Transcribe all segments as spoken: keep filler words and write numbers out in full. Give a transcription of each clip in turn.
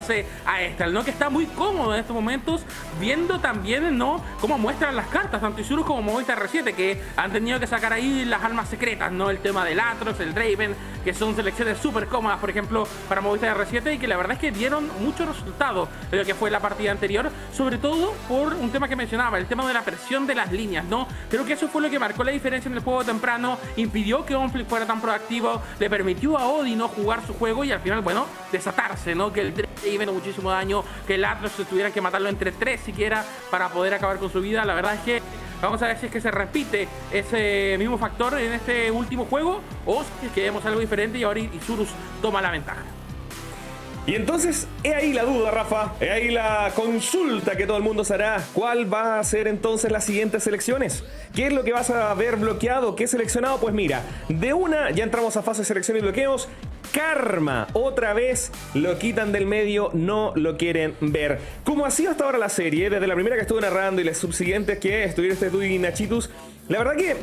enfrentarse a Estral, ¿no? Que está muy cómodo en estos momentos, viendo también, ¿no? Cómo muestran las cartas, tanto Isurus como Movistar R siete, que han tenido que sacar ahí las almas secretas, ¿no? El tema del Atrox, el Draven, que son selecciones súper cómodas, por ejemplo, para Movistar R siete, y que la verdad es que dieron mucho resultado de lo que fue la partida anterior, sobre todo por un tema que mencionaba, el tema de la presión de las líneas, ¿no? Creo que eso fue lo que marcó la diferencia en el juego temprano, impidió que Onflict fuera tan proactivo, le permitió a Odi no jugar su juego y al final, bueno, desatarse, ¿no? Que el Draven muchísimo daño, que el Atrox tuvieran que matarlo entre tres siquiera para poder acabar con su vida. La verdad es que vamos a ver si es que se repite ese mismo factor en este último juego o si es que vemos algo diferente y ahora Isurus toma la ventaja. Y entonces, he ahí la duda, Rafa, he ahí la consulta que todo el mundo se hará. ¿Cuál va a ser entonces las siguientes selecciones? ¿Qué es lo que vas a ver bloqueado? ¿Qué seleccionado? Pues mira, de una ya entramos a fase de selección y bloqueos. Karma, otra vez lo quitan del medio, no lo quieren ver. Como ha sido hasta ahora la serie, desde la primera que estuve narrando y las subsiguientes que estuviste tú y Nachitus, la verdad que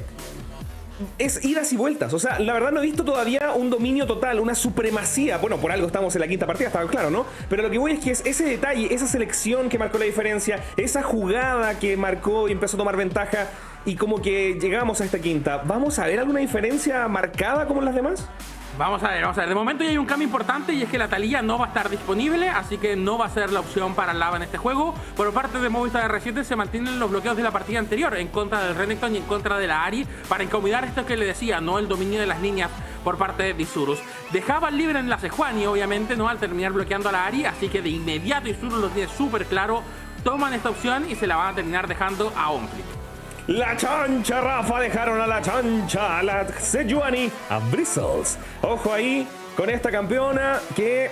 es idas y vueltas. O sea, la verdad no he visto todavía un dominio total, una supremacía. Bueno, por algo estamos en la quinta partida, está claro, ¿no? Pero lo que voy es que es ese detalle, esa selección que marcó la diferencia, esa jugada que marcó y empezó a tomar ventaja, y como que llegamos a esta quinta. ¿Vamos a ver alguna diferencia marcada como en las demás? Vamos a ver, vamos a ver. De momento ya hay un cambio importante y es que la Taliyah no va a estar disponible, así que no va a ser la opción para Lava en este juego. Por parte de Movistar R siete se mantienen los bloqueos de la partida anterior en contra del Renekton y en contra de la Ahri para incomodar esto que le decía, ¿no? El dominio de las líneas por parte de Isurus. Dejaban libre en la Sejuani, obviamente, ¿no? Al terminar bloqueando a la Ahri, así que de inmediato Isurus lo tiene súper claro. Toman esta opción y se la van a terminar dejando a Onflict. La chancha, Rafa, dejaron a la chancha, a la Sejuani, a Bristles. Ojo ahí con esta campeona que...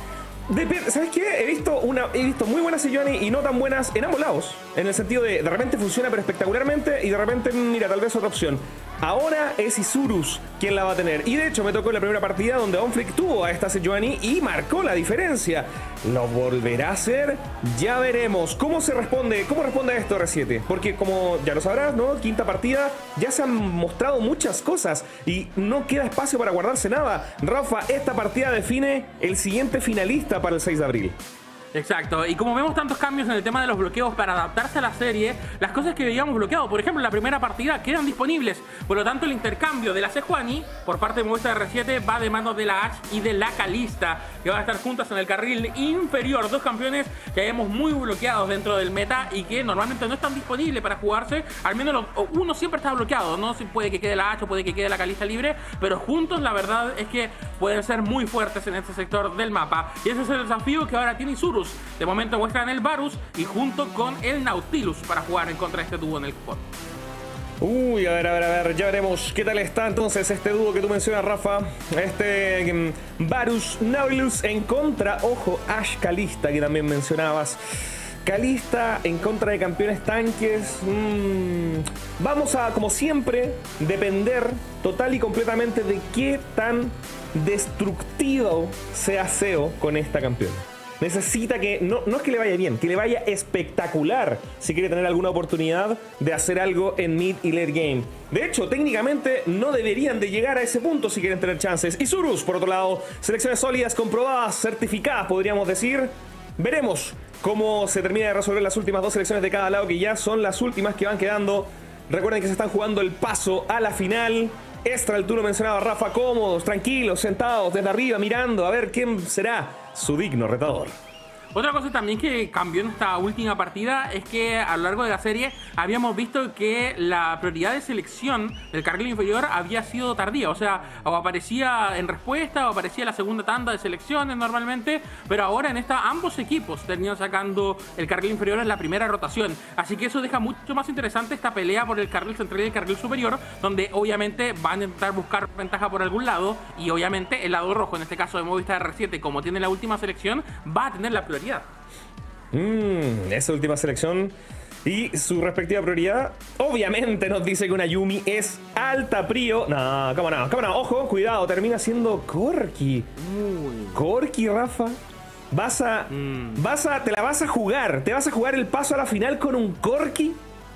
Dep- ¿Sabes qué? He visto, una, he visto muy buenas Sejuani y no tan buenas en ambos lados. En el sentido de, de repente funciona pero espectacularmente y de repente, mira, tal vez otra opción. Ahora es Isurus quien la va a tener. Y de hecho me tocó en la primera partida donde Onflict tuvo a esta Sejuani y marcó la diferencia. ¿Lo volverá a hacer? Ya veremos. ¿Cómo se responde? ¿Cómo responde a esto R siete? Porque como ya lo sabrás, ¿no? Quinta partida, ya se han mostrado muchas cosas y no queda espacio para guardarse nada. Rafa, esta partida define el siguiente finalista para el seis de abril. Exacto, y como vemos tantos cambios en el tema de los bloqueos para adaptarse a la serie, las cosas que veíamos bloqueado, por ejemplo, en la primera partida quedan disponibles. Por lo tanto, el intercambio de la Sejuani por parte de Movistar R siete va de manos de la Ashe y de la Kalista, que van a estar juntas en el carril inferior. Dos campeones que vemos muy bloqueados dentro del meta y que normalmente no están disponibles para jugarse. Al menos lo, uno siempre está bloqueado, ¿no? Puede que quede la Ashe o puede que quede la Kalista libre, pero juntos la verdad es que pueden ser muy fuertes en este sector del mapa. Y ese es el desafío que ahora tiene Isurus. De momento muestran el Varus y junto con el Nautilus para jugar en contra de este dúo en el spot. Uy, a ver, a ver, a ver, ya veremos qué tal está entonces este dúo que tú mencionas, Rafa. Este um, Varus Nautilus en contra, ojo, Ashe Kalista que también mencionabas. Kalista en contra de campeones tanques. Mm, vamos a, como siempre, depender total y completamente de qué tan destructivo sea Seo con esta campeona. Necesita que, no, no es que le vaya bien, que le vaya espectacular si quiere tener alguna oportunidad de hacer algo en mid y late game. De hecho, técnicamente no deberían de llegar a ese punto si quieren tener chances. Isurus, por otro lado, selecciones sólidas, comprobadas, certificadas, podríamos decir. Veremos cómo se termina de resolver las últimas dos selecciones de cada lado, que ya son las últimas que van quedando. Recuerden que se están jugando el paso a la final. Estral, tú lo mencionabas, Rafa, cómodos, tranquilos, sentados desde arriba, mirando a ver quién será su digno retador. Otra cosa también que cambió en esta última partida es que a lo largo de la serie habíamos visto que la prioridad de selección del carril inferior había sido tardía, o sea, o aparecía en respuesta o aparecía en la segunda tanda de selecciones normalmente, pero ahora en esta ambos equipos terminan sacando el carril inferior en la primera rotación, así que eso deja mucho más interesante esta pelea por el carril central y el carril superior, donde obviamente van a intentar buscar ventaja por algún lado y obviamente el lado rojo, en este caso de Movistar R siete, como tiene la última selección, va a tener la prioridad. Mmm, esa última selección y su respectiva prioridad. Obviamente nos dice que una Yuumi es alta prio. No, cómo no, cómo no. Ojo, cuidado, termina siendo Corki. Uy. Corki, Rafa. Vas a, mm. vas a. Te la vas a jugar. Te vas a jugar el paso a la final con un Corki.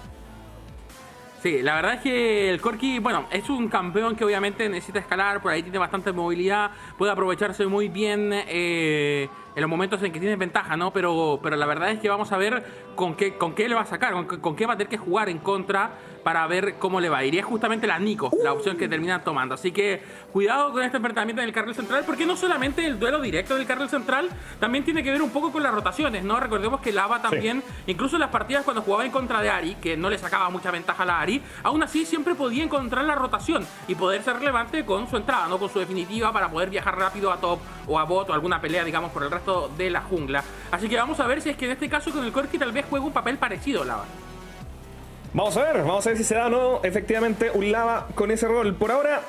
Sí, la verdad es que el Corki, bueno, es un campeón que obviamente necesita escalar, por ahí tiene bastante movilidad, puede aprovecharse muy bien eh, en los momentos en que tienes ventaja, ¿no? Pero, pero la verdad es que vamos a ver con qué, con qué le va a sacar, con, con qué va a tener que jugar en contra para ver cómo le va a ir. Y es justamente la Nico, la opción que terminan tomando. Así que cuidado con este enfrentamiento en el carril central, porque no solamente el duelo directo del carril central, también tiene que ver un poco con las rotaciones, ¿no? Recordemos que Lava también, sí. incluso en las partidas cuando jugaba en contra de Ahri, que no le sacaba mucha ventaja a la Ahri, aún así siempre podía encontrar la rotación y poder ser relevante con su entrada, ¿no? Con su definitiva para poder viajar rápido a top o a bot o alguna pelea, digamos, por el resto de la jungla. Así que vamos a ver si es que en este caso con el Corki tal vez juega un papel parecido Lava. Vamos a ver, vamos a ver si se da o no efectivamente un Lava con ese rol. Por ahora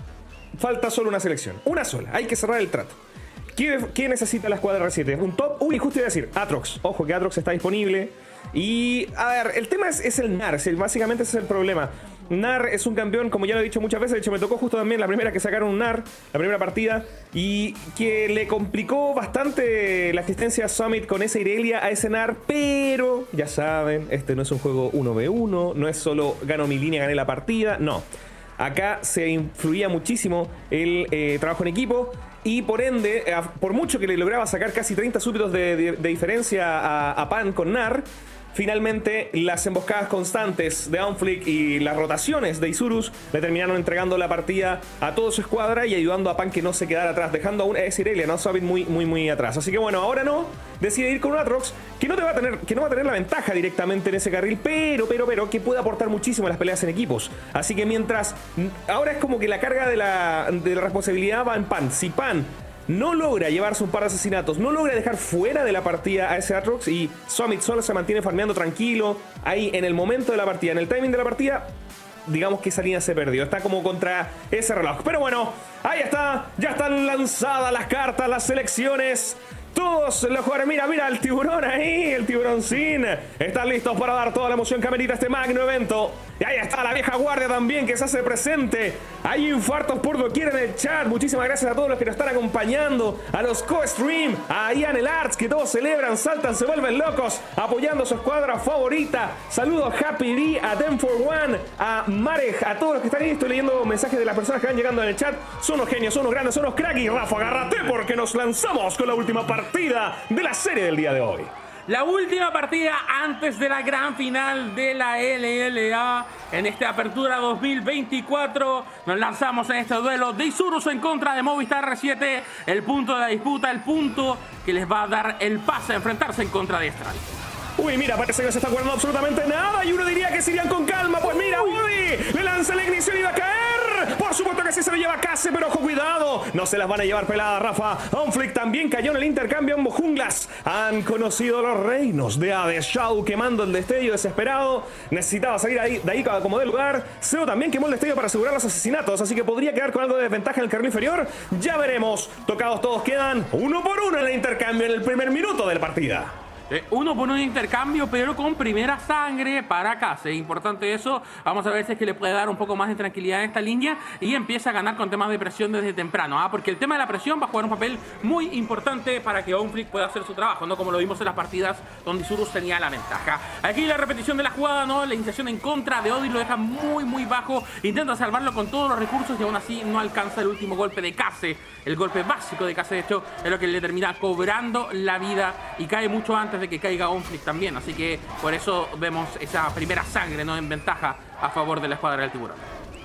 falta solo una selección, una sola, hay que cerrar el trato. ¿Qué, qué necesita la escuadra R siete? Un top, uy, justo iba a decir, Aatrox. Ojo que Aatrox está disponible. Y, a ver, el tema es, es el N A R, básicamente ese es el problema. N A R es un campeón, como ya lo he dicho muchas veces, de hecho me tocó justo también la primera que sacaron un N A R, la primera partida, y que le complicó bastante la asistencia a Summit con esa Irelia a ese N A R, pero ya saben, este no es un juego uno ve uno, no es solo gano mi línea, gané la partida, no. Acá se influía muchísimo el eh, trabajo en equipo y por ende, eh, por mucho que le lograba sacar casi treinta súbditos de, de, de diferencia a, a Pan con N A R, finalmente las emboscadas constantes de Aunflick y las rotaciones de Isurus le terminaron entregando la partida a toda su escuadra y ayudando a Pan que no se quedara atrás, dejando a una Irelia, no Summit muy, muy, muy atrás. Así que bueno, ahora no, decide ir con un Aatrox que no te va a tener, que no va a tener la ventaja directamente en ese carril, pero, pero, pero, que puede aportar muchísimo en las peleas en equipos. Así que mientras, ahora es como que la carga de la, de la responsabilidad va en Pan. Si Pan no logra llevarse un par de asesinatos, no logra dejar fuera de la partida a ese Aatrox y Summit solo se mantiene farmeando tranquilo ahí en el momento de la partida, en el timing de la partida, digamos que esa línea se perdió, está como contra ese reloj. Pero bueno, ahí está, ya están lanzadas las cartas, las selecciones. Todos los jugadores, mira, mira el tiburón ahí, el tiburoncín. Están listos para dar toda la emoción que amerita este magno evento. Y ahí está la vieja guardia también que se hace presente. Hay infartos por doquier en el chat. Muchísimas gracias a todos los que nos están acompañando. A los co-stream, a Ian el Arts, que todos celebran, saltan, se vuelven locos, apoyando a su escuadra favorita. Saludos Happy D, a Ten for One, a Marek, a todos los que están ahí. Estoy leyendo mensajes de las personas que van llegando en el chat. Son unos genios, son unos grandes, son unos cracks. Y Rafa, agárrate porque nos lanzamos con la última partida de la serie del día de hoy. La última partida antes de la gran final de la L L A en esta apertura dos mil veinticuatro. Nos lanzamos en este duelo de Isurus en contra de Movistar R siete. El punto de la disputa, el punto que les va a dar el pase a enfrentarse en contra de Estral. Uy, mira, parece que no se está jugando absolutamente nada y uno diría que se irían con calma. Pues mira, Woody le lanza la ignición y va a caer. Por supuesto que sí se lo lleva Case, pero ojo, cuidado. No se las van a llevar peladas, Rafa. Aunflick también cayó en el intercambio. Ambos junglas han conocido los reinos de Hades. Shao quemando el destello desesperado. Necesitaba salir ahí, de ahí como del lugar. Zeo también quemó el destello para asegurar los asesinatos, así que podría quedar con algo de desventaja en el carril inferior. Ya veremos. Tocados todos quedan uno por uno en el intercambio en el primer minuto de la partida. Eh, uno por un intercambio, pero con primera sangre para Case. Importante eso. Vamos a ver si es que le puede dar un poco más de tranquilidad en esta línea y empieza a ganar con temas de presión desde temprano. ¿ah? Porque el tema de la presión va a jugar un papel muy importante para que Aunflick pueda hacer su trabajo, ¿no? Como lo vimos en las partidas donde Isurus tenía la ventaja. Aquí la repetición de la jugada, ¿no? La iniciación en contra de Odi lo deja muy, muy bajo. Intenta salvarlo con todos los recursos y aún así no alcanza el último golpe de Case. El golpe básico de Case, de hecho, es lo que le termina cobrando la vida y cae mucho antes de que caiga Aunflick también, así que por eso vemos esa primera sangre, ¿no? En ventaja a favor de la escuadra del tiburón.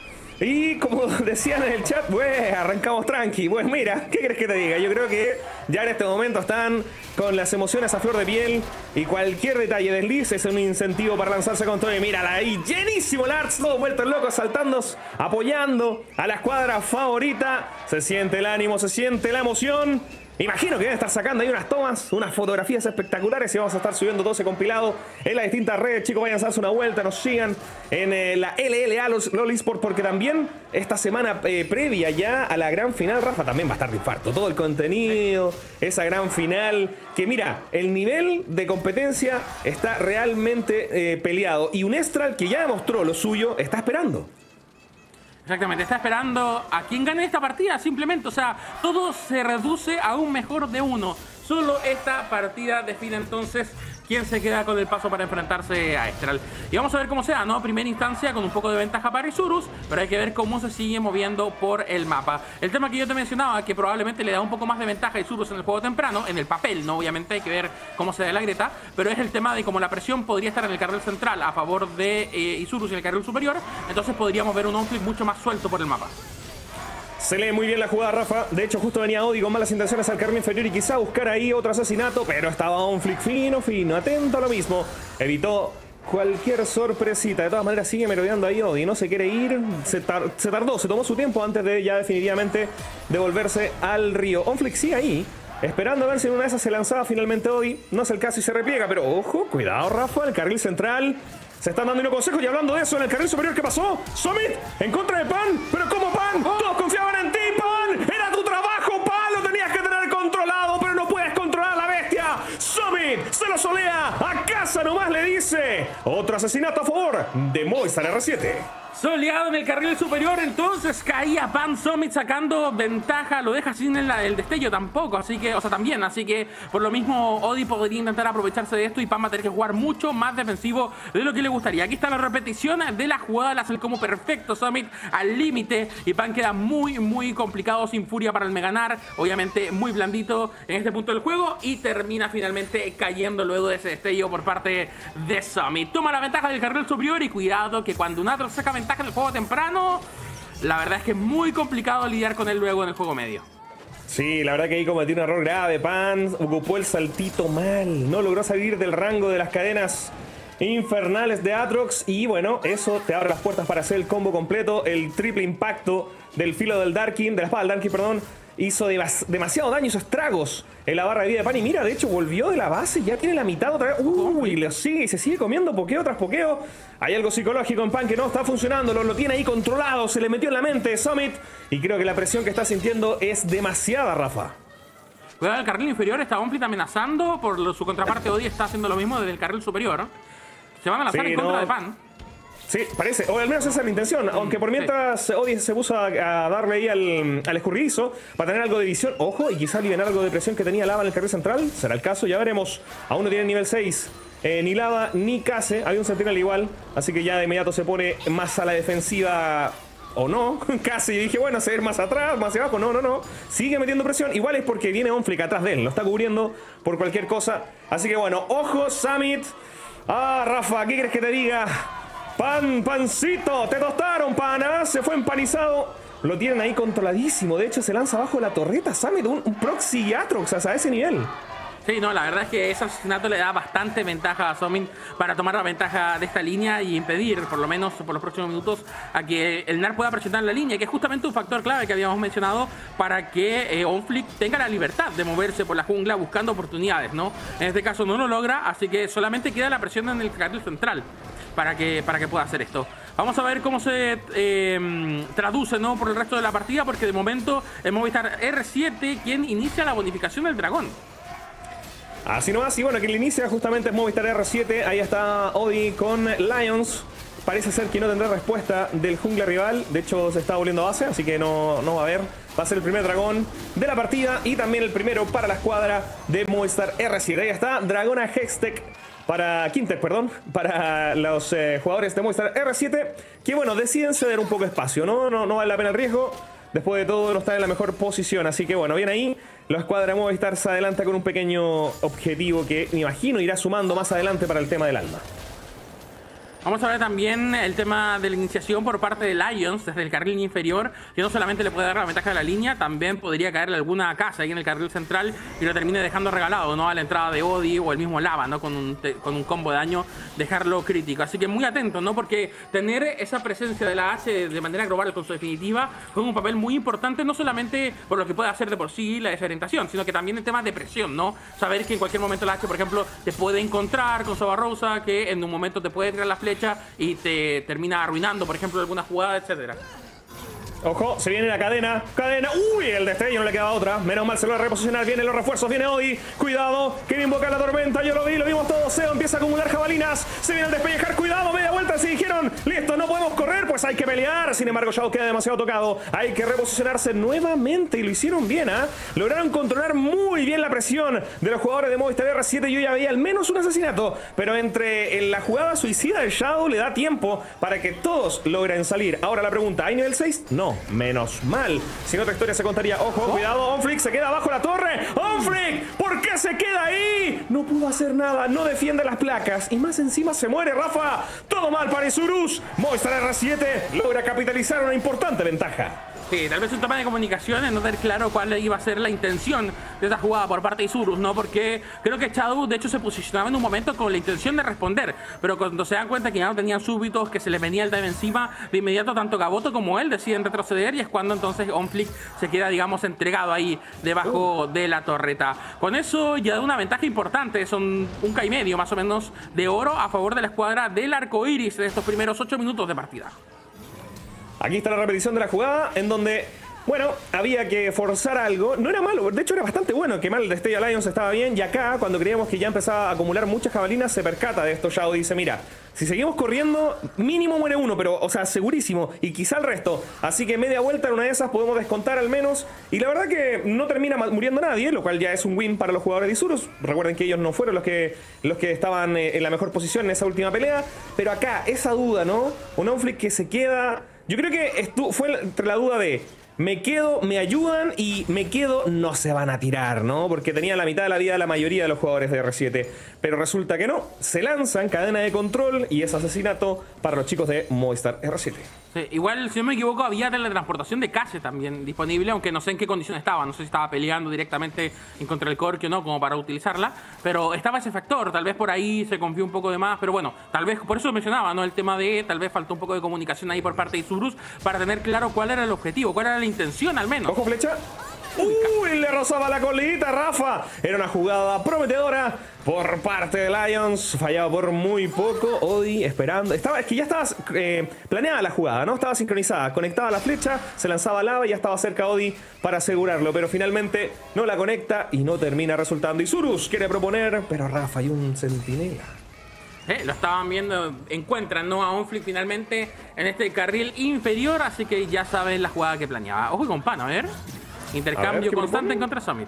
Y como decían en el chat, pues arrancamos tranqui. Pues mira, ¿qué crees que te diga? Yo creo que ya en este momento están con las emociones a flor de piel y cualquier detalle desliz es un incentivo para lanzarse con todo. Y mírala ahí, llenísimo el Arts, todos vueltos locos, saltando, apoyando a la escuadra favorita. Se siente el ánimo, se siente la emoción. Imagino que deben estar sacando ahí unas tomas, unas fotografías espectaculares y vamos a estar subiendo todo ese compilado en las distintas redes. Chicos, vayan a darse una vuelta, nos sigan en eh, la L L A LOL Esports, porque también esta semana eh, previa ya a la gran final, Rafa, también va a estar de infarto. Todo el contenido, esa gran final, que mira, el nivel de competencia está realmente eh, peleado y un Estral que ya demostró lo suyo, está esperando. Exactamente, está esperando a quien gane esta partida simplemente, o sea, todo se reduce a un mejor de uno. solo esta partida define entonces quién se queda con el paso para enfrentarse a Estral. Y vamos a ver cómo sea, ¿no? Primera instancia con un poco de ventaja para Isurus, pero hay que ver cómo se sigue moviendo por el mapa. El tema que yo te mencionaba, que probablemente le da un poco más de ventaja a Isurus en el juego temprano, en el papel, ¿no? Obviamente hay que ver cómo se da la grieta, pero es el tema de cómo la presión podría estar en el carril central a favor de eh, Isurus y en el carril superior, entonces podríamos ver un on-flip mucho más suelto por el mapa. Se lee muy bien la jugada, Rafa. De hecho, justo venía Odi con malas intenciones al carril inferior y quizá buscar ahí otro asesinato, pero estaba un flick fino, fino, atento a lo mismo. Evitó cualquier sorpresita. De todas maneras, sigue merodeando ahí Odi. No se quiere ir. Se, tar se tardó, se tomó su tiempo antes de ya definitivamente devolverse al río. Onflick sigue ahí, esperando a ver si en una de esas se lanzaba finalmente Odi. No es el caso y se repliega, pero ojo, cuidado, Rafa, el carril central. Se están dando unos consejos y hablando de eso en el carril superior. ¿Qué pasó? Summit en contra de Pan. ¿Pero cómo Pan? Todos confiaban en ti, Pan. Era tu trabajo, Pan. Lo tenías que tener controlado, pero no puedes controlar a la bestia. Summit se lo solea. A casa nomás le dice. Otro asesinato a favor de Movistar R siete. Soleado en el carril superior, entonces caía Pan. Summit sacando ventaja, lo deja sin el, el destello tampoco, así que, o sea, también, así que por lo mismo Odi podría intentar aprovecharse de esto y Pan va a tener que jugar mucho más defensivo de lo que le gustaría. Aquí está la repetición de la jugada, la hace como perfecto Summit al límite y Pan queda muy, muy complicado sin furia para el Meganar, obviamente muy blandito en este punto del juego y termina finalmente cayendo luego de ese destello por parte de Summit. Toma la ventaja del carril superior y cuidado que cuando un Atrox saca ventaja en el juego temprano, la verdad es que es muy complicado lidiar con él luego en el juego medio. Sí, la verdad que ahí cometió un error grave. Pan ocupó el saltito mal, no logró salir del rango de las cadenas infernales de Atrox y bueno, eso te abre las puertas para hacer el combo completo. El triple impacto del filo del Darkin, de la espada del Darkin, perdón, hizo demas demasiado daño, hizo estragos en la barra de vida de Pan. Y mira, de hecho volvió de la base, ya tiene la mitad otra vez. Uy, lo sigue y se sigue comiendo pokeo tras pokeo. Hay algo psicológico en Pan que no está funcionando, lo, lo tiene ahí controlado, se le metió en la mente Summit. Y creo que la presión que está sintiendo es demasiada, Rafa. Cuidado, el carril inferior está Onflit amenazando, por lo, su contraparte Odi está haciendo lo mismo desde el carril superior. Se van a lanzar sí, en contra no. de Pan. Sí, parece, o al menos esa es la intención, aunque por mientras sí. Odi se puso a, a darle ahí al, al escurridizo para tener algo de visión, ojo, y quizá aliviar algo de presión que tenía Lava en el carril central, será el caso, ya veremos. Aún no tiene nivel seis, eh, ni Lava ni Case, había un Sentinel igual, así que ya de inmediato se pone más a la defensiva, o no, casi dije, bueno, se va a ir más atrás, más hacia abajo, no, no, no, sigue metiendo presión, igual es porque viene Onflick atrás de él, lo está cubriendo por cualquier cosa, así que bueno, ojo, Summit. Ah, Rafa, ¿qué crees que te diga? Pan, pancito, te tostaron, pana. Se fue empanizado. Lo tienen ahí controladísimo. De hecho, se lanza abajo la torreta Summit, un, un proxy Atrox, o sea, a ese nivel. Sí, no, la verdad es que ese asesinato le da bastante ventaja a Summit para tomar la ventaja de esta línea y impedir, por lo menos por los próximos minutos, a que el N A R pueda presionar la línea, que es justamente un factor clave que habíamos mencionado para que eh, Onflick tenga la libertad de moverse por la jungla buscando oportunidades, ¿no? En este caso no lo logra, así que solamente queda la presión en el carril central para que, para que pueda hacer esto. Vamos a ver cómo se eh, traduce, ¿no?, por el resto de la partida, porque de momento es Movistar R siete quien inicia la bonificación del dragón. Así nomás, y bueno, quien le inicia justamente es Movistar R siete. Ahí está Odi con Lions. Parece ser que no tendrá respuesta del jungla rival. De hecho, se está volviendo a base, así que no, no va a haber. Va a ser el primer dragón de la partida y también el primero para la escuadra de Movistar R siete. Ahí está Dragona Hextech para Quintech, perdón, para los eh, jugadores de Movistar R siete, que bueno, deciden ceder un poco de espacio, ¿no? No, no vale la pena el riesgo. Después de todo, no está en la mejor posición, así que bueno, bien ahí. La escuadra de Movistar se adelanta con un pequeño objetivo que me imagino irá sumando más adelante para el tema del alma. Vamos a ver también el tema de la iniciación por parte de Lions desde el carril inferior, que no solamente le puede dar la ventaja de la línea, también podría caerle alguna casa ahí en el carril central y lo termine dejando regalado, ¿no?, a la entrada de Odi o el mismo Lava, ¿no?, con un, con un combo de daño, dejarlo crítico. Así que muy atento, ¿no?, porque tener esa presencia de la H de manera global con su definitiva juega un papel muy importante, no solamente por lo que puede hacer de por sí la desorientación, sino que también el tema de presión, ¿no? Saber que en cualquier momento la H, por ejemplo, te puede encontrar con su Rosa, que en un momento te puede tirar la flecha y te termina arruinando, por ejemplo, alguna jugada, etcétera. Ojo, se viene la cadena, cadena, uy, el destello, no le queda otra, menos mal se lo va a reposicionar, vienen los refuerzos, viene Odi, cuidado, quiere invocar la tormenta, yo lo vi, lo vimos todos, Seo empieza a acumular jabalinas. Se viene el despellejar, cuidado, media vuelta. Si dijeron, listo, no podemos correr, pues hay que pelear. Sin embargo, Shadow queda demasiado tocado. Hay que reposicionarse nuevamente y lo hicieron bien, ¿ah? ¿eh? Lograron controlar muy bien la presión de los jugadores de Movistar R siete. Yo ya veía al menos un asesinato, pero entre en la jugada suicida de Shadow le da tiempo para que todos logren salir. Ahora la pregunta, ¿hay nivel seis? No, menos mal. Si no, otra historia se contaría. Ojo, cuidado, Onflick se queda bajo la torre. ¡Onflick! ¿Por qué se queda ahí? No pudo hacer nada, no defiende las placas y más encima se muere, Rafa. Todo mal para Isurus. Movistar R siete logra capitalizar una importante ventaja. Sí, tal vez un tema de comunicación, en no tener claro cuál iba a ser la intención de esta jugada por parte de Isurus, ¿no? Porque creo que Shadow, de hecho, se posicionaba en un momento con la intención de responder, pero cuando se dan cuenta que ya no tenían súbitos, que se les venía el dive encima, de inmediato tanto Gaboto como él deciden retroceder y es cuando entonces Onflick se queda, digamos, entregado ahí debajo uh. de la torreta. Con eso ya da una ventaja importante, son un K y medio más o menos de oro a favor de la escuadra del arco iris de estos primeros ocho minutos de partida. Aquí está la repetición de la jugada en donde, bueno, había que forzar algo. No era malo, de hecho era bastante bueno. Que mal el Destello Lions estaba bien. Y acá, cuando creíamos que ya empezaba a acumular muchas jabalinas, se percata de esto. Shadow dice, mira, si seguimos corriendo, mínimo muere uno, pero, o sea, segurísimo. Y quizá el resto. Así que media vuelta en una de esas podemos descontar al menos. Y la verdad que no termina muriendo nadie, lo cual ya es un win para los jugadores de Isurus. Recuerden que ellos no fueron los que, los que estaban en la mejor posición en esa última pelea. Pero acá, esa duda, ¿no? Un Onflick que se queda... Yo creo que esto fue entre la duda de me quedo, me ayudan y me quedo, no se van a tirar, ¿no? Porque tenían la mitad de la vida la mayoría de los jugadores de R siete. Pero resulta que no, se lanzan, cadena de control y es asesinato para los chicos de Movistar R siete. Sí, igual, si no me equivoco, había teletransportación de Case también disponible, aunque no sé en qué condición estaba. No sé si estaba peleando directamente en contra del Corki o no, como para utilizarla. Pero estaba ese factor, tal vez por ahí se confió un poco de más. Pero bueno, tal vez, por eso lo mencionaba, ¿no? El tema de, tal vez faltó un poco de comunicación ahí por parte de Isurus para tener claro cuál era el objetivo, cuál era la intención al menos. Ojo, flecha. Uy, le rozaba la colita, Rafa. Era una jugada prometedora por parte de Lions. Fallaba por muy poco. Odi esperando. Estaba, es que ya estaba eh, planeada la jugada, ¿no? Estaba sincronizada. Conectaba la flecha, se lanzaba lava y ya estaba cerca Odi para asegurarlo. Pero finalmente no la conecta y no termina resultando. Isurus quiere proponer, pero Rafa, hay un centinela. Eh, lo estaban viendo, encuentran, ¿no? A Onflick finalmente en este carril inferior, así que ya saben la jugada que planeaba. Ojo con Pan, a ver. Intercambio ver, constante en contra Summit.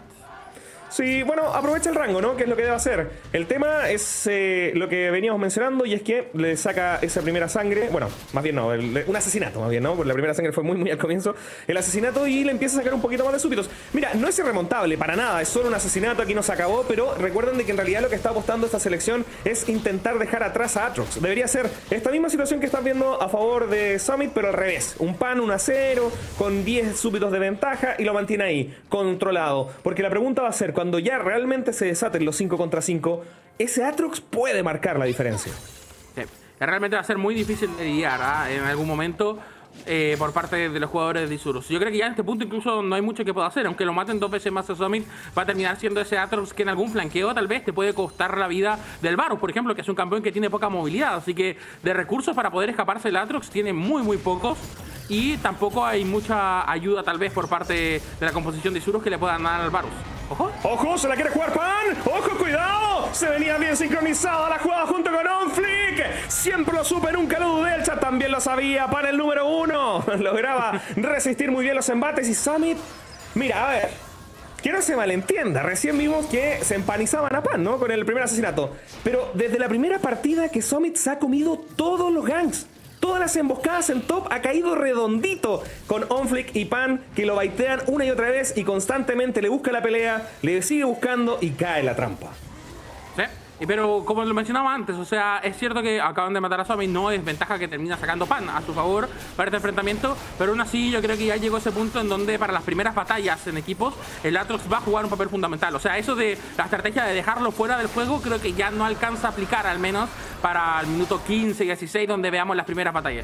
Sí, bueno, aprovecha el rango, ¿no? Que es lo que debe hacer. El tema es eh, lo que veníamos mencionando y es que le saca esa primera sangre. Bueno, más bien no, el, un asesinato más bien, ¿no? Porque la primera sangre fue muy, muy al comienzo. El asesinato y le empieza a sacar un poquito más de súbitos. Mira, no es irremontable, para nada. Es solo un asesinato, aquí no se acabó. Pero recuerden de que en realidad lo que está apostando esta selección es intentar dejar atrás a Aatrox. Debería ser esta misma situación que están viendo a favor de Summit, pero al revés. Un Pan, un a cero, con diez súbitos de ventaja y lo mantiene ahí, controlado. Porque la pregunta va a ser, cuando ya realmente se desaten los cinco contra cinco, ese Aatrox puede marcar la diferencia. Sí, realmente va a ser muy difícil de lidiar, ¿eh? En algún momento eh, por parte de los jugadores de Isurus. Yo creo que ya en este punto incluso no hay mucho que pueda hacer. Aunque lo maten dos veces más a Summit, va a terminar siendo ese Aatrox que en algún flanqueo tal vez te puede costar la vida del Varus, por ejemplo, que es un campeón que tiene poca movilidad. Así que de recursos para poder escaparse el Aatrox tiene muy muy pocos. Y tampoco hay mucha ayuda tal vez por parte de la composición de Isurus que le puedan dar al Varus. ¡Ojo! ¡Ojo! ¡Se la quiere jugar Pan! ¡Ojo! ¡Cuidado! Se venía bien sincronizada la jugada junto con Onflick. Siempre lo supe, nunca lo dudé. El chat también lo sabía. Pan el número uno. Lograba resistir muy bien los embates. Y Summit, mira, a ver, que no se malentienda. Recién vimos que se empanizaban a Pan, ¿no? Con el primer asesinato. Pero desde la primera partida que Summit se ha comido todos los ganks. Todas las emboscadas en top ha caído redondito con Onflick y Pan, que lo baitean una y otra vez y constantemente le busca la pelea, le sigue buscando y cae en la trampa. Sí, pero como lo mencionaba antes, o sea, es cierto que acaban de matar a Summit, no es ventaja que termina sacando Pan a su favor para este enfrentamiento, pero aún así yo creo que ya llegó ese punto en donde para las primeras batallas en equipos el Aatrox va a jugar un papel fundamental. O sea, eso de la estrategia de dejarlo fuera del juego creo que ya no alcanza a aplicar, al menos para el minuto quince y dieciséis, donde veamos las primeras batallas.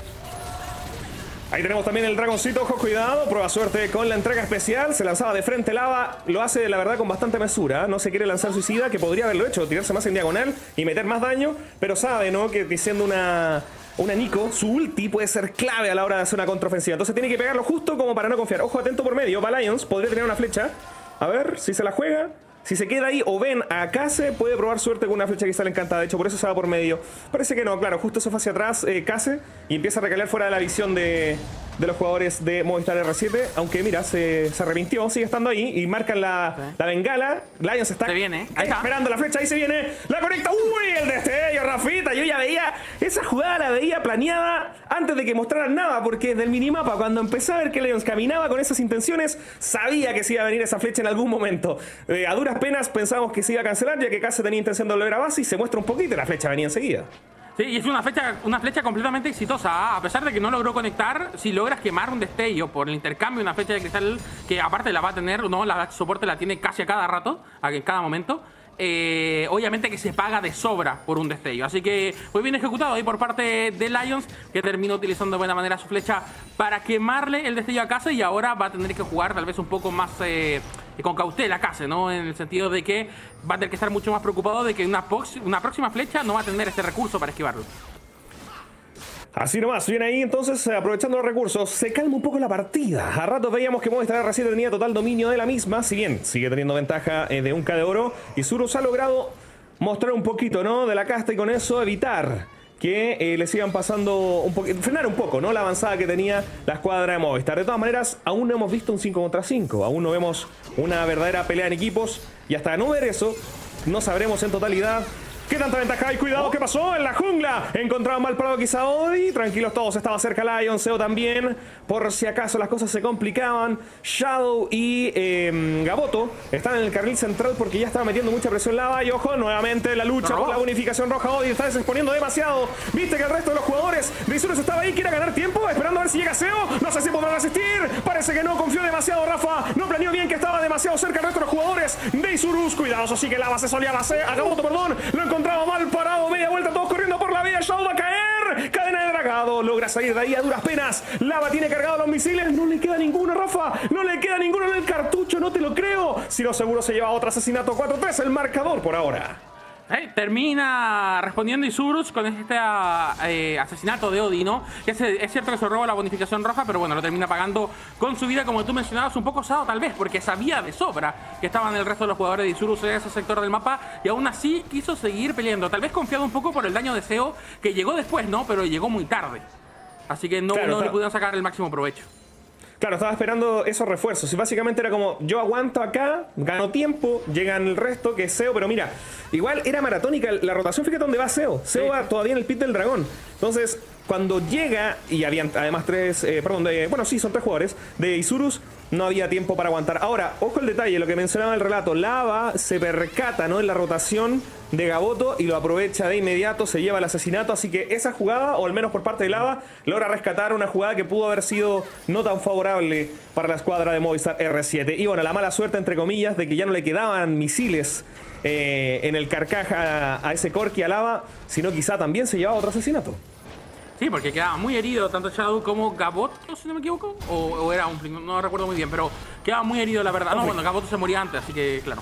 Ahí tenemos también el dragoncito, ojo, cuidado, prueba suerte con la entrega especial, se lanzaba de frente lava, lo hace la verdad con bastante mesura, no se quiere lanzar suicida, que podría haberlo hecho, tirarse más en diagonal y meter más daño, pero sabe, ¿no?, que siendo una, una Nico, su ulti puede ser clave a la hora de hacer una contraofensiva, entonces tiene que pegarlo justo como para no confiar. Ojo, atento por medio, va Lions, podría tener una flecha, a ver si se la juega. Si se queda ahí o ven a Case, puede probar suerte con una flecha que sale encantada. De hecho, por eso se va por medio. Parece que no, claro, justo se fue hacia atrás eh, Case y empieza a recalear fuera de la visión de, de los jugadores de Movistar R siete. Aunque mira, se, se arrepintió, sigue estando ahí y marcan la, sí. la bengala. Lions está se viene. Ahí esperando está. la flecha, ahí se viene. La conecta. ¡Uy! El destello, Rafita. Yo ya veía, esa jugada la veía planeada antes de que mostraran nada, porque desde el minimapa, cuando empecé a ver que Lions caminaba con esas intenciones, sabía que se iba a venir esa flecha en algún momento. Eh, a duras penas pensábamos que se iba a cancelar, ya que Case tenía intención de volver a base y se muestra un poquito y la flecha venía enseguida. Sí, y es una flecha, una flecha completamente exitosa. A pesar de que no logró conectar, si logras quemar un destello por el intercambio de una flecha de cristal, que aparte la va a tener, no, la soporte la tiene casi a cada rato, a cada momento. Eh, obviamente que se paga de sobra por un destello. Así que muy bien ejecutado ahí por parte de Lions, que terminó utilizando de buena manera su flecha para quemarle el destello a Case. Y ahora va a tener que jugar tal vez un poco más eh, con cautela Case, ¿no? En el sentido de que va a tener que estar mucho más preocupado de que una, una próxima flecha no va a tener este recurso para esquivarlo. Así nomás, bien ahí entonces, aprovechando los recursos, se calma un poco la partida. A ratos veíamos que Movistar R siete tenía total dominio de la misma, si bien sigue teniendo ventaja eh, de un K de oro. Y Zurus ha logrado mostrar un poquito, ¿no?, de la casta y con eso evitar que eh, le sigan pasando un poquito, frenar un poco, ¿no?, la avanzada que tenía la escuadra de Movistar. De todas maneras, aún no hemos visto un cinco contra cinco, aún no vemos una verdadera pelea en equipos. Y hasta no ver eso, no sabremos en totalidad ¿qué tanta ventaja hay? Cuidado, ¿qué pasó? En la jungla encontraban mal parado quizá Odi. Tranquilos todos, estaba cerca Lion, Seo también. Por si acaso las cosas se complicaban. Shadow y eh, Gaboto están en el carril central porque ya estaba metiendo mucha presión lava. Y ojo, nuevamente la lucha por la bonificación roja. Odi está desexponiendo demasiado. Viste que el resto de los jugadores de Isurus estaba ahí, quiere ganar tiempo, esperando a ver si llega Seo. No sé si podrán resistir. Parece que no, confió demasiado Rafa. No planeó bien, que estaba demasiado cerca el resto de los jugadores de Isurus. Cuidado, eso sí que lava se soleaba a Gaboto, perdón. Lo encontraba mal parado, media vuelta, todos corriendo por la vía. Shadow va a caer, cadena de dragado, logra salir de ahí a duras penas. Lava tiene cargado los misiles, no le queda ninguno, Rafa, no le queda ninguno en el cartucho, no te lo creo. Si no, seguro se lleva otro asesinato. Cuatro tres el marcador por ahora. Hey, termina respondiendo Isurus con este eh, asesinato de Odi, ¿no? Es, es cierto que se roba la bonificación roja, pero bueno, lo termina pagando con su vida, como tú mencionabas, un poco osado tal vez, porque sabía de sobra que estaban el resto de los jugadores de Isurus en ese sector del mapa y aún así quiso seguir peleando. Tal vez confiado un poco por el daño de Seo, que llegó después, ¿no? Pero llegó muy tarde. Así que no, claro, no le pudieron sacar el máximo provecho. Claro, estaba esperando esos refuerzos y básicamente era como, yo aguanto acá, gano tiempo, llegan el resto, que es Seo, pero mira, igual era maratónica la rotación. Fíjate dónde va Seo. Seo sí. va todavía en el pit del dragón. Entonces, cuando llega, y habían además tres, eh, perdón, de, bueno, sí, son tres jugadores de Isurus, no había tiempo para aguantar. Ahora, ojo el detalle, lo que mencionaba el relato, Lava se percata, ¿no?, en la rotación de Gaboto y lo aprovecha de inmediato, se lleva el asesinato. Así que esa jugada, o al menos por parte de Lava, logra rescatar una jugada que pudo haber sido no tan favorable para la escuadra de Movistar R siete. Y bueno, la mala suerte, entre comillas, de que ya no le quedaban misiles eh, en el carcaja a, a ese Corki, a Lava, sino quizá también se llevaba otro asesinato. Sí, porque quedaba muy herido tanto Shadow como Gaboto, si no me equivoco. O, o era un... no recuerdo muy bien, pero quedaba muy herido, la verdad. No, bueno, Gaboto se moría antes, así que claro.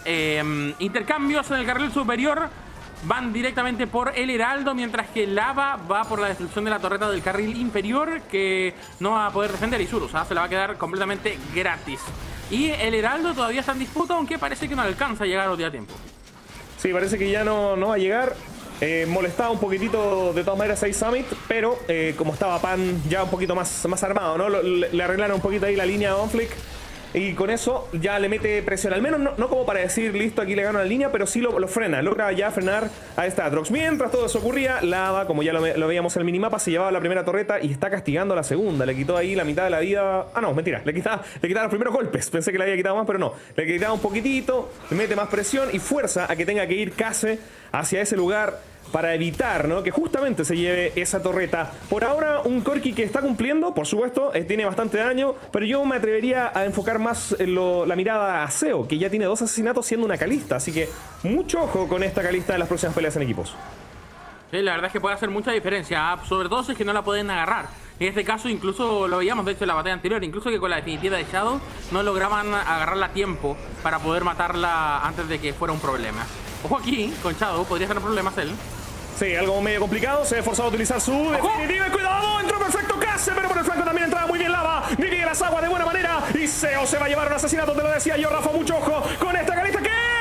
Eh, intercambios en el carril superior van directamente por el Heraldo, mientras que Lava va por la destrucción de la torreta del carril inferior, que no va a poder defender Isurus, ¿eh? Se la va a quedar completamente gratis. Y el Heraldo todavía está en disputa, aunque parece que no alcanza a llegar hoy a tiempo. Sí, parece que ya no, no va a llegar. Eh, molestaba un poquitito de todas maneras a Summit, pero eh, como estaba Pan ya un poquito más, más armado, ¿no? Le, le arreglaron un poquito ahí la línea a Onflick y con eso ya le mete presión. Al menos no, no como para decir, listo, aquí le gano la línea, pero sí lo, lo frena, logra ya frenar a esta Atrox. Mientras todo eso ocurría, Lava, como ya lo, lo veíamos en el minimapa, se llevaba la primera torreta y está castigando la segunda. Le quitó ahí la mitad de la vida. Ah, no, mentira, le quitaba, le quitaba los primeros golpes. Pensé que le había quitado más, pero no. Le quitaba un poquitito, le mete más presión y fuerza a que tenga que ir Case hacia ese lugar para evitar, ¿no?, que justamente se lleve esa torreta. Por ahora, un Corki que está cumpliendo, por supuesto, eh, tiene bastante daño, pero yo me atrevería a enfocar más en lo, la mirada a Seo, que ya tiene dos asesinatos siendo una Calista. Así que mucho ojo con esta Calista en las próximas peleas en equipos. Sí, la verdad es que puede hacer mucha diferencia, sobre todo si es que no la pueden agarrar. En este caso incluso lo veíamos de hecho en la batalla anterior, incluso que con la definitiva de Shadow no lograban agarrarla a tiempo para poder matarla antes de que fuera un problema. Ojo aquí, con Shadow podría tener problemas él. Sí, algo medio complicado, se ha forzado a utilizar su definitiva. ¡Cuidado! Entró perfecto Case, pero por el flanco también entraba muy bien Lava. Divide las aguas de buena manera y Seo se va a llevar un asesinato, te lo decía yo, Rafa. Mucho ojo con esta Calista que...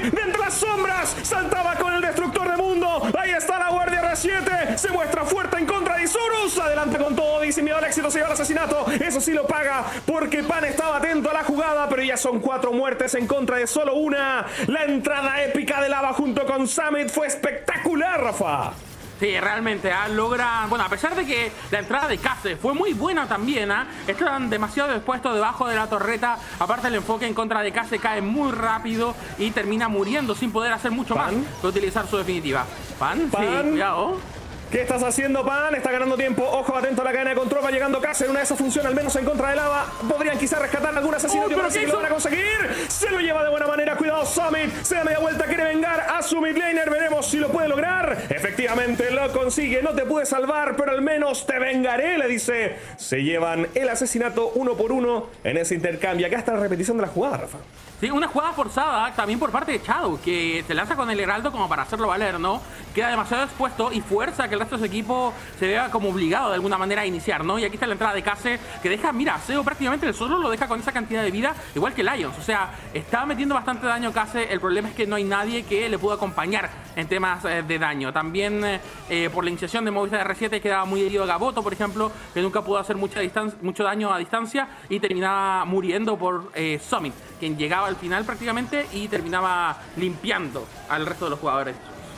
de entre las sombras, saltaba con el destructor de mundo. Ahí está la guardia R siete, se muestra fuerte en contra de Isurus. Adelante con todo y sin miedo al éxito se lleva el asesinato. Eso sí lo paga porque Pan estaba atento a la jugada, pero ya son cuatro muertes en contra de solo una. La entrada épica de lava junto con Summit fue espectacular, Rafa. Sí, realmente, ¿eh? logran... Bueno, a pesar de que la entrada de Case fue muy buena también, ¿eh? Están demasiado expuestos debajo de la torreta. Aparte, el enfoque en contra de Case cae muy rápido y termina muriendo sin poder hacer mucho ¿Pan? más que utilizar su definitiva. ¿Pan? ¿Pan? Sí, cuidado. ¿Qué estás haciendo, Pan? Está ganando tiempo. Ojo, atento a la cadena de control. Va llegando Case. Una de esas funciona al menos en contra de lava. Podrían quizás rescatar algún asesino. Oh, que parece que lo van a conseguir. Se lo lleva de buena manera. Cuidado, Summit. Se da media vuelta. Quiere vengar a su midlaner. Veremos si lo puede lograr. Efectivamente, lo consigue. No te pude salvar, pero al menos te vengaré, le dice. Se llevan el asesinato uno por uno en ese intercambio. Acá está la repetición de la jugada, Rafa. Sí, una jugada forzada también por parte de Shadow, que se lanza con el heraldo como para hacerlo valer, ¿no? Queda demasiado expuesto y fuerza que el resto de su equipo se vea como obligado de alguna manera a iniciar, ¿no? Y aquí está la entrada de Case, que deja, mira, Seo prácticamente el solo lo deja con esa cantidad de vida, igual que Lions. O sea, está metiendo bastante daño Case. El problema es que no hay nadie que le pueda acompañar en temas eh, de daño. También eh, por la iniciación de Movistar R siete quedaba muy herido Gaboto, por ejemplo, que nunca pudo hacer mucha distancia, mucho daño a distancia y terminaba muriendo por eh, Summit, quien llegaba al final prácticamente y terminaba limpiando al resto de los jugadores.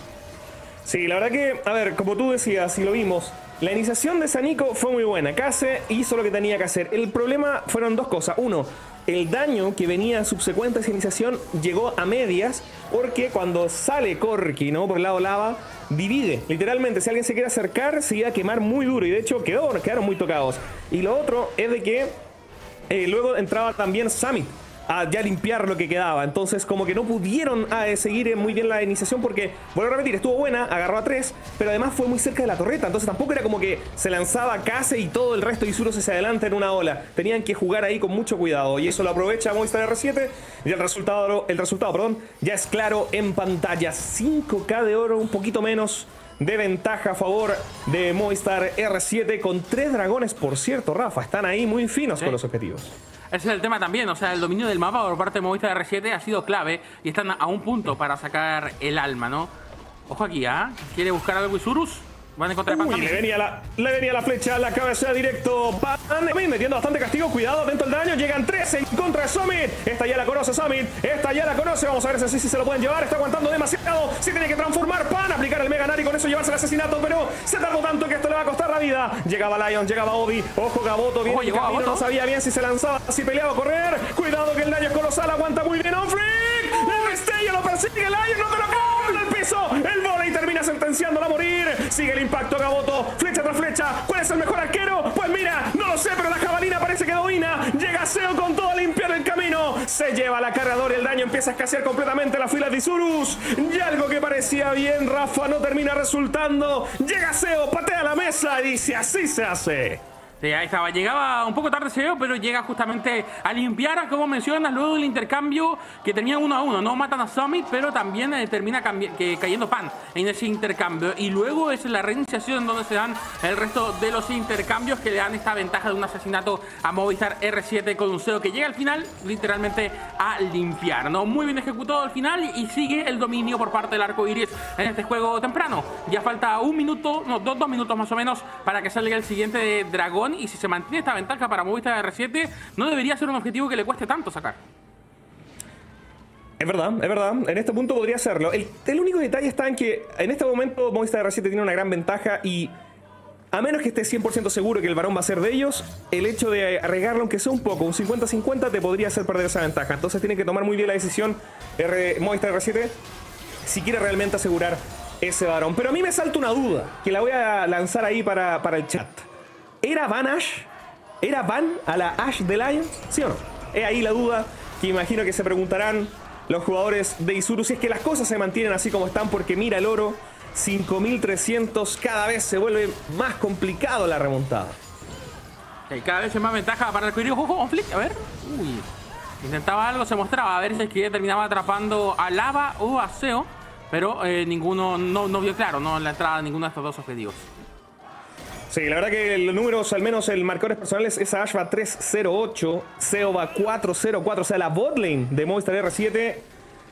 Sí, la verdad que, a ver, como tú decías, si lo vimos, la iniciación de Sanico fue muy buena. Case hizo lo que tenía que hacer. El problema fueron dos cosas. Uno, el daño que venía subsecuente a esa iniciación llegó a medias, porque cuando sale Corki, ¿no?, por el lado lava, divide. Literalmente, si alguien se quiere acercar, se iba a quemar muy duro. Y de hecho, quedó, quedaron muy tocados. Y lo otro es de que eh, luego entraba también Summit a ya limpiar lo que quedaba. Entonces como que no pudieron a, eh, seguir muy bien la iniciación porque, vuelvo a repetir, estuvo buena, agarró a tres, pero además fue muy cerca de la torreta. Entonces tampoco era como que se lanzaba Case y todo el resto de Isurus se adelanta en una ola. Tenían que jugar ahí con mucho cuidado y eso lo aprovecha Movistar R siete y el resultado, el resultado perdón, ya es claro en pantalla. cinco K de oro, un poquito menos de ventaja a favor de Movistar R siete con tres dragones, por cierto, Rafa. Están ahí muy finos, ¿sí?, con los objetivos. Ese es el tema también, o sea, el dominio del mapa por parte de Movistar R siete ha sido clave y están a un punto para sacar el alma, ¿no? Ojo aquí, ¿ah? ¿eh? ¿Quiere buscar algo Isurus? Van a encontrar Uy, le venía, la, le venía la flecha a la cabeza directo. Pan metiendo bastante castigo. Cuidado, atento al daño. Llegan tres en contra de Summit. Esta ya la conoce Summit. Esta ya la conoce. Vamos a ver si, si se lo pueden llevar. Está aguantando demasiado. Si tiene que transformar Pan, aplicar el Mega Nari y con eso llevarse el asesinato. Pero se tardó tanto que esto le va a costar la vida. Llegaba Lion, llegaba Obi. Ojo, Gaboto. Viene en camino. No sabía bien si se lanzaba, si peleaba a correr. Cuidado que el daño es colosal. Aguanta muy bien Onfreak. El destello lo persigue Lion. No te lo cae en el piso. El volei termina sentenciándola a morir. Sigue el impacto Gaboto. Flecha tras flecha. ¿Cuál es el mejor arquero? Pues mira, no lo sé, pero la jabalina parece que domina. Llega Seo con todo a limpiar el camino. Se lleva la cargadora y el daño empieza a escasear completamente la fila de Isurus. Y algo que parecía bien, Rafa, no termina resultando. Llega Seo, patea la mesa y dice: así se hace. Sí, ahí estaba. Llegaba un poco tarde Seo, pero llega justamente a limpiar, como mencionas, luego del intercambio que tenía uno a uno. No matan a Summit, pero también eh, termina que, cayendo Pan en ese intercambio. Y luego es la reiniciación donde se dan el resto de los intercambios que le dan esta ventaja de un asesinato a Movistar R siete con un Seo que llega al final literalmente a limpiar, ¿no? Muy bien ejecutado al final y sigue el dominio por parte del arco iris en este juego temprano. Ya falta un minuto, no, dos, dos minutos más o menos para que salga el siguiente dragón. Y si se mantiene esta ventaja para Movistar R siete, no debería ser un objetivo que le cueste tanto sacar. Es verdad, es verdad. En este punto podría serlo. El, el único detalle está en que en este momento Movistar R siete tiene una gran ventaja y a menos que estés cien por ciento seguro que el varón va a ser de ellos, el hecho de arriesgarlo aunque sea un poco, un cincuenta cincuenta, te podría hacer perder esa ventaja. Entonces tiene que tomar muy bien la decisión R, Movistar R siete si quiere realmente asegurar ese varón. Pero a mí me salta una duda que la voy a lanzar ahí para, para el chat. ¿Era Van Ash? ¿Era Van a la Ash de Lions? ¿Sí o no? Es ahí la duda que imagino que se preguntarán los jugadores de Isurus si es que las cosas se mantienen así como están, porque mira el oro, cinco mil trescientos, cada vez se vuelve más complicado la remontada. Okay, cada vez es más ventaja para el arcoiris. Ojo, conflict, a ver. Uy. Intentaba algo, se mostraba, a ver si es que terminaba atrapando a Lava o a Seo, pero eh, ninguno, no, no vio claro, no en la entrada de ninguno de estos dos objetivos. Sí, la verdad que los números, al menos el marcadores personales, esa Ash va tres cero ocho, Seo va cuatro cero cuatro, o sea, la botlane de Movistar R siete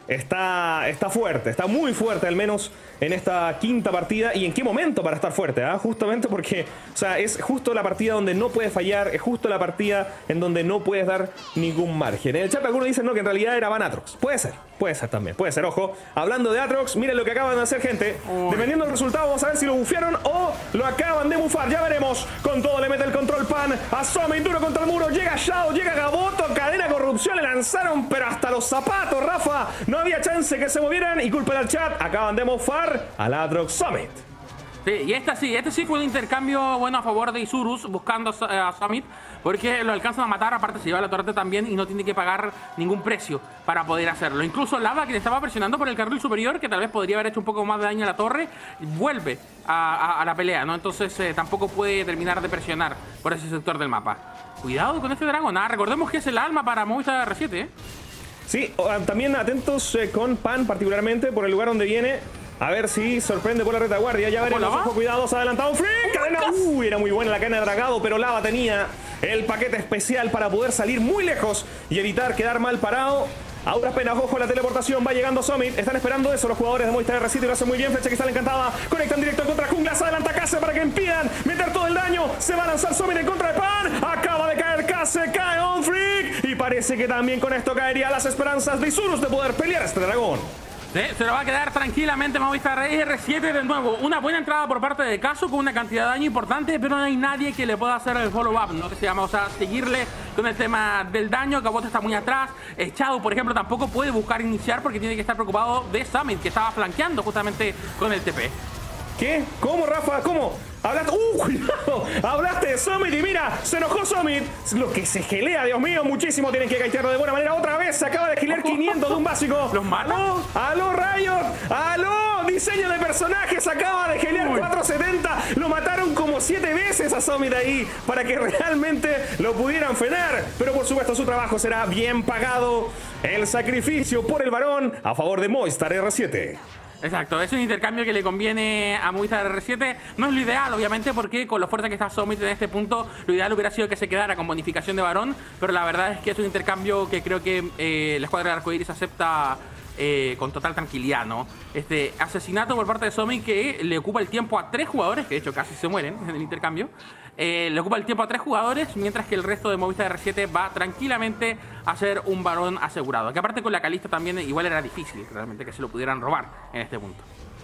está, está fuerte, está muy fuerte al menos en esta quinta partida. ¿Y en qué momento para estar fuerte? ¿eh? Justamente porque, o sea, es justo la partida donde no puedes fallar, es justo la partida en donde no puedes dar ningún margen. En el chat algunos dicen no, que en realidad era Van Aatrox. Puede ser, puede ser también, puede ser, ojo. Hablando de Aatrox, miren lo que acaban de hacer, gente. Uy. Dependiendo del resultado, vamos a ver si lo bufearon o lo acaban de bufar. Ya veremos. Con todo le mete el control Pan a Summit, duro contra el muro. Llega Shadow, llega Gaboto, cadena corrupción, le lanzaron, pero hasta los zapatos, Rafa. No había chance que se movieran y culpen al chat. Acaban de mofar al Aatrox Summit. Sí, y esta sí, este sí fue un intercambio bueno a favor de Isurus buscando a Summit, porque lo alcanzan a matar, aparte se lleva la torreta también y no tiene que pagar ningún precio para poder hacerlo. Incluso Lava, que le estaba presionando por el carril superior, que tal vez podría haber hecho un poco más de daño a la torre, vuelve a, a, a la pelea, ¿no? Entonces eh, tampoco puede terminar de presionar por ese sector del mapa. Cuidado con este dragón, ah, recordemos que es el alma para Movistar R siete, ¿eh? Sí, también atentos eh, con Pan particularmente por el lugar donde viene. A ver si sorprende por la retaguardia. Ya veremos. Ojo, cuidado, se ha adelantado un free. Cadena. Uy, era muy buena la cadena de dragado, pero Lava tenía el paquete especial para poder salir muy lejos y evitar quedar mal parado. A duras penas, ojo, la teleportación va llegando Summit. Están esperando eso los jugadores de Movistar R siete y lo hacen muy bien. Flecha que está encantada. Conectan directo contra Jungla. Se adelanta Case para que impidan meter todo el daño. Se va a lanzar Summit en contra de Pan. Acaba de caer Case. Cae On Freak. Y parece que también con esto caería las esperanzas de Isurus de poder pelear a este dragón. Sí, se lo va a quedar tranquilamente Movistar R siete de nuevo. Una buena entrada por parte de Caso con una cantidad de daño importante, pero no hay nadie que le pueda hacer el follow-up, ¿no? Que se llama, o sea, seguirle con el tema del daño. Gaboto está muy atrás. Shadow, por ejemplo, tampoco puede buscar iniciar porque tiene que estar preocupado de Summit, que estaba flanqueando justamente con el T P. ¿Qué? ¿Cómo, Rafa? ¿Cómo? Hablaste... ¡Uh, cuidado! Hablaste de Summit y mira, se enojó Summit. Lo que se gelea, Dios mío, muchísimo. Tienen que gaitearlo de buena manera. Otra vez se acaba de gilear quinientos de un básico. ¿Los mata? ¡Aló! ¡Aló, Riot! ¡Aló! Diseño de personajes. Acaba de gelear cuatrocientos setenta. Lo mataron como siete veces a Summit ahí para que realmente lo pudieran frenar. Pero por supuesto su trabajo será bien pagado. El sacrificio por el varón a favor de Movistar R siete. Exacto, es un intercambio que le conviene a Movistar R siete. No es lo ideal, obviamente, porque con lo fuerte que está Summit en este punto, lo ideal hubiera sido que se quedara con bonificación de varón, pero la verdad es que es un intercambio que creo que eh, la escuadra de Arcoiris acepta eh, con total tranquilidad, ¿no? Este asesinato por parte de Summit que le ocupa el tiempo a tres jugadores, que de hecho casi se mueren en el intercambio. Eh, le ocupa el tiempo a tres jugadores, mientras que el resto de Movistar R siete va tranquilamente a ser un varón asegurado. Que aparte con la Calista también igual era difícil realmente que se lo pudieran robar en este punto.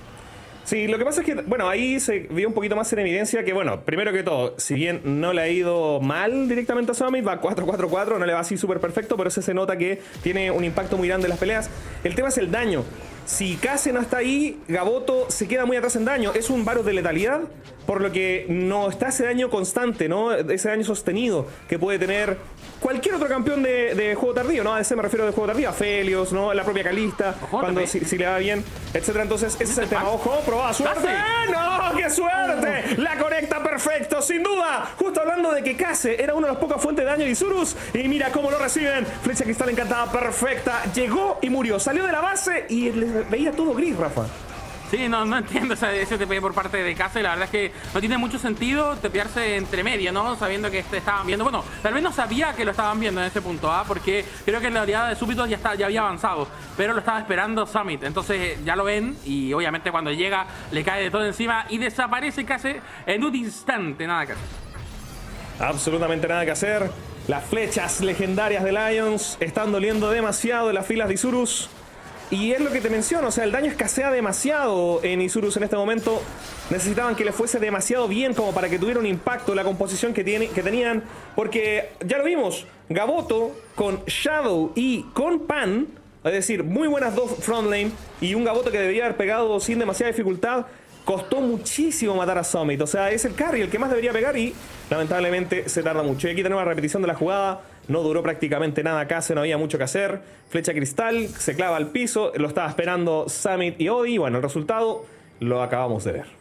Sí, lo que pasa es que, bueno, ahí se vio un poquito más en evidencia que, bueno, primero que todo, si bien no le ha ido mal directamente a Summit, va cuatro cuatro cuatro, no le va así súper perfecto, pero ese se nota que tiene un impacto muy grande en las peleas. El tema es el daño. Si Case no está ahí, Gaboto se queda muy atrás en daño. Es un Varus de letalidad, por lo que no está ese daño constante, ¿no? Ese daño sostenido que puede tener cualquier otro campeón de, de juego tardío, ¿no? A ese me refiero de juego tardío, a Felios, ¿no? La propia Calista, Ojo, cuando si, si le va bien, etcétera. Entonces, ese es el tema. Ojo, probada suerte. ¡No! ¡Qué suerte! La conecta perfecto, sin duda. Justo hablando de que Case era una de las pocas fuentes de daño de Isurus. Y mira cómo lo reciben. Flecha cristal encantada, perfecta. Llegó y murió. Salió de la base y le veía todo gris, Rafa. Sí, no, no entiendo ese, ese T P por parte de Case. La verdad es que no tiene mucho sentido tepearse entre medio, ¿no? Sabiendo que este estaban viendo. Bueno, tal vez no sabía que lo estaban viendo en ese punto, ¿ah? Porque creo que en la oleada de súbitos ya, está, ya había avanzado. Pero lo estaba esperando Summit. Entonces ya lo ven y obviamente cuando llega le cae de todo encima y desaparece Case en un instante. Nada que hacer. Absolutamente nada que hacer. Las flechas legendarias de Lions están doliendo demasiado en las filas de Isurus. Y es lo que te menciono, o sea, el daño escasea demasiado en Isurus en este momento. Necesitaban que le fuese demasiado bien como para que tuviera un impacto la composición que, tiene, que tenían. Porque ya lo vimos, Gaboto con Shadow y con Pan, es decir, muy buenas dos front lane y un Gaboto que debería haber pegado sin demasiada dificultad. Costó muchísimo matar a Summit, o sea, es el carry el que más debería pegar y lamentablemente se tarda mucho. Y aquí tenemos la repetición de la jugada. No duró prácticamente nada Case, no había mucho que hacer. Flecha cristal, se clava al piso. Lo estaba esperando Summit y Odi. Bueno, el resultado lo acabamos de ver.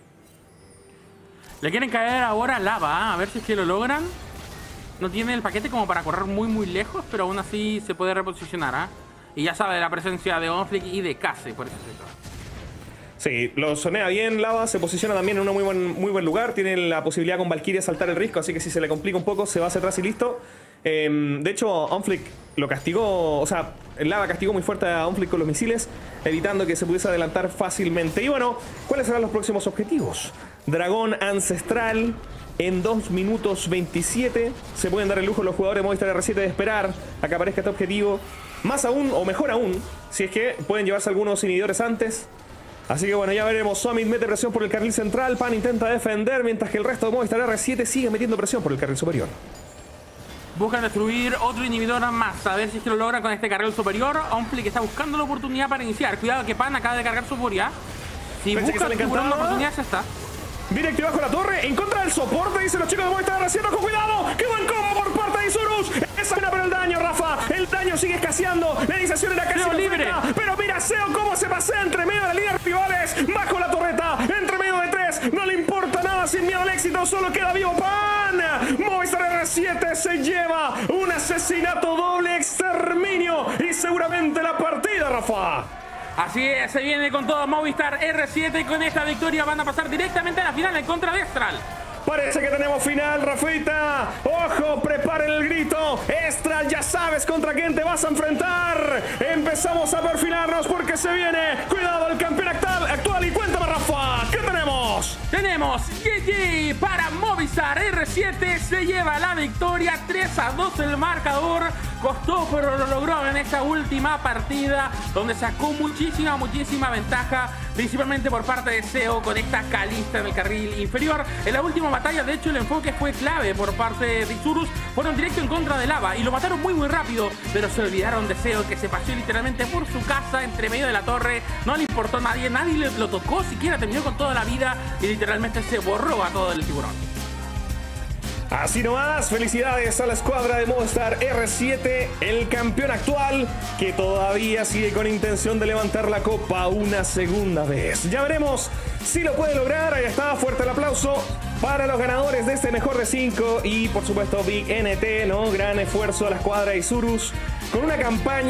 Le quieren caer ahora Lava, ¿eh? A ver si es que lo logran. No tiene el paquete como para correr muy muy lejos, pero aún así se puede reposicionar, ¿eh? Y ya sabe de la presencia de Onflick y de Case, por ese sector. Sí, lo sonea bien, Lava se posiciona también en un muy buen, muy buen lugar. Tiene la posibilidad con Valkyria saltar el risco, así que si se le complica un poco se va hacia atrás y listo. Eh, de hecho, Onflick lo castigó, o sea, Lava castigó muy fuerte a Onflick con los misiles, evitando que se pudiese adelantar fácilmente. Y bueno, ¿cuáles serán los próximos objetivos? Dragón Ancestral en dos minutos veintisiete. Se pueden dar el lujo los jugadores de Movistar R siete de esperar a que aparezca este objetivo. Más aún, o mejor aún, si es que pueden llevarse algunos inhibidores antes. Así que bueno, ya veremos. Summit mete presión por el carril central. Pan intenta defender, mientras que el resto de Movistar R siete sigue metiendo presión por el carril superior. Buscan destruir otro inhibidor más. A ver si es que lo logran con este carril superior. Onflick está buscando la oportunidad para iniciar. Cuidado que Pan acaba de cargar su furia. Si busca la oportunidad, ya está. Directo bajo la torre, en contra del soporte, dicen los chicos de Movistar R siete. ¡Con cuidado! ¡Qué buen combo por parte de Isurus! Esa buena, pero el daño, Rafa. El daño sigue escaseando. La iniciación era casi libre. Pero mira Seo cómo se pasea entre medio de la línea de rivales. Bajo la torreta, entre medio de tres. No le importa nada, sin miedo al éxito. Solo queda vivo Pan. Movistar R siete se lleva un asesinato doble, exterminio. Y seguramente la partida, Rafa. Así es, se viene con todo Movistar R siete y con esta victoria van a pasar directamente a la final en contra de Estral. Parece que tenemos final, Rafita. Ojo, preparen el grito. Estral, ya sabes contra quién te vas a enfrentar. Empezamos a perfilarnos porque se viene. Cuidado, el campeón actual. actual. Y cuéntame, Rafa, ¿qué tenemos? Tenemos G G para Movistar R siete. Se lleva la victoria. tres a dos el marcador. Costó, pero lo logró en esta última partida, donde sacó muchísima, muchísima ventaja, principalmente por parte de Seo con esta Kalista en el carril inferior. En la última batalla, de hecho, el enfoque fue clave por parte de Isurus. Fueron directo en contra de Lava y lo mataron muy, muy rápido, pero se olvidaron de Seo, que se paseó literalmente por su casa, entre medio de la torre. No le importó a nadie, nadie le, lo tocó, siquiera terminó con toda la vida y literalmente se borró a todo el tiburón. Así nomás, felicidades a la escuadra de Movistar R siete, el campeón actual, que todavía sigue con intención de levantar la copa una segunda vez. Ya veremos si lo puede lograr. Ahí está, fuerte el aplauso para los ganadores de este mejor de cinco y por supuesto Big N T, ¿no? Gran esfuerzo a la escuadra de Isurus con una campaña